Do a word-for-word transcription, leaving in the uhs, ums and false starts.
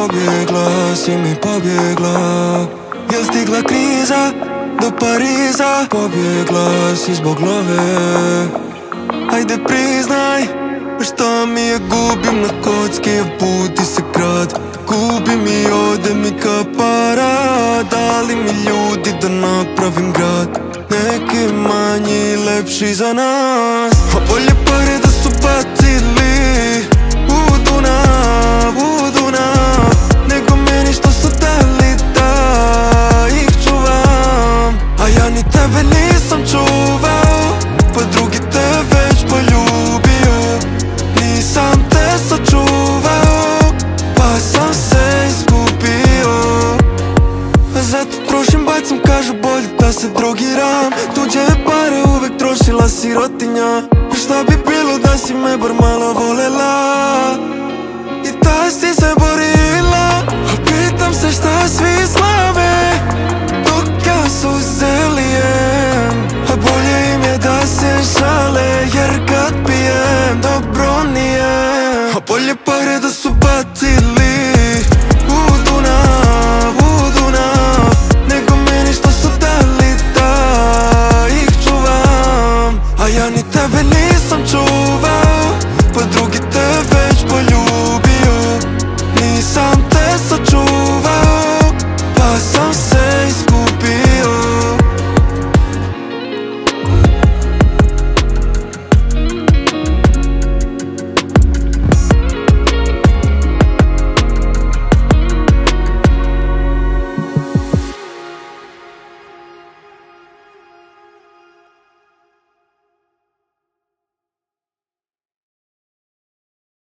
pobjegla, si mi pobjegla. Jel stigla kriza do Pariza? Pobjegla si zbog love. Ajde priznaj šta mi je, gubim na kocki, a budi se grad. Gubi mi, ode mi ka para. Dali mi ljudi da napravim grad, neki manji, lepši za nas. A bolje pare da su bacili u Dunav, u Dunav, nego meni što su dali da ih čuvam. A ja ni tebe nisam čuvao, pa drugi te već poljubio. Nisam te sačuvao, pa sam se izgubio. Zato trošim, bacim, kažu bolje da se drogiram. Tuđe pare uvek trošila sirotinja. Šta bi bilo da si me bar malo volela i da si se borila? A pitam se šta svi slažu.